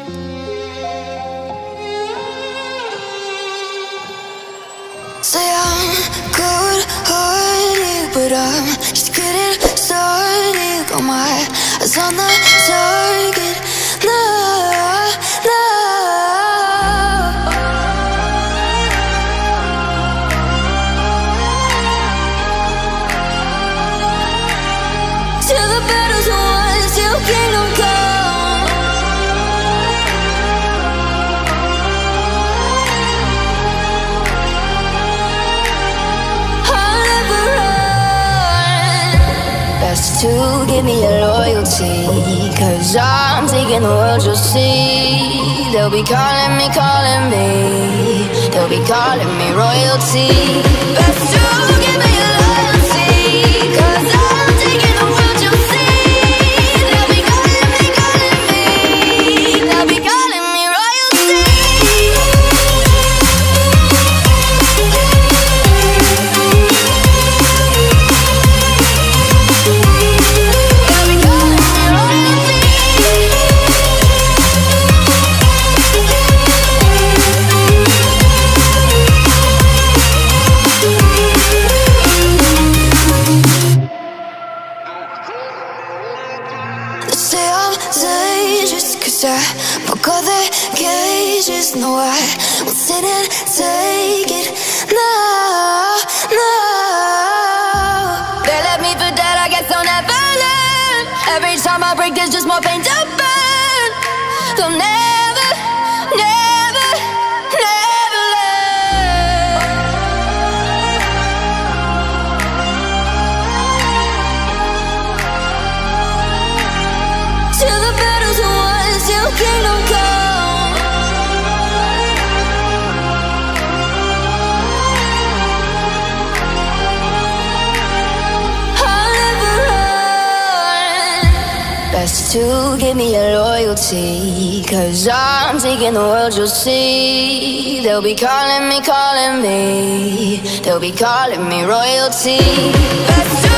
Say I'm good-hearted, but I'm just getting started. Got my eyes on the target. No, no. Till the battle's won, till kingdom come. I'll never run. Best to give me your loyalty, 'cause I'm taking the world, you'll see. They'll be calling me, they'll be calling me royalty. Best to give me your loyalty, 'cause I'm taking the world, you'll see. They'll be calling me, they'll be calling me royalty. They'll be calling me royalty. They say I'm dangerous, 'cause I broke all their cages. No, I won't sit and take it. No, no. They left me for dead, I guess I'll never learn. Every time I break, there's just more pain to burn. They'll never, never, never learn. Till the battle's won, till kingdom come. I'll never run. Best to give me your loyalty, 'cause I'm taking the world, you'll see. They'll be calling me, they'll be calling me royalty. Best to